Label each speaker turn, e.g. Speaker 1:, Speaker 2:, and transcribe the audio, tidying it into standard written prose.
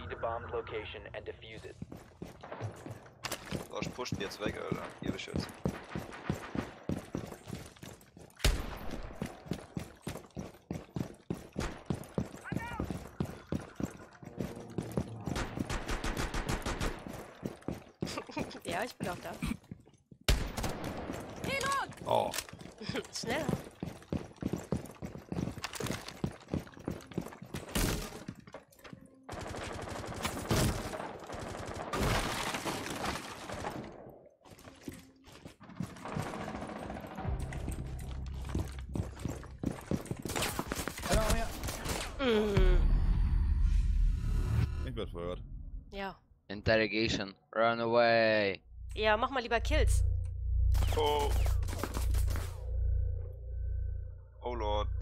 Speaker 1: Proceed to bomb's location and defuse it.
Speaker 2: Rausch pusht jetzt weg, Alter. Ihr beschützt.
Speaker 3: Ja, ich bin auch da.
Speaker 2: Oh.
Speaker 3: Schneller.
Speaker 2: Ich werd verhört.
Speaker 3: Ja.
Speaker 4: Interrogation. Run away.
Speaker 3: Ja, mach mal lieber Kills.
Speaker 2: Oh. Oh Lord.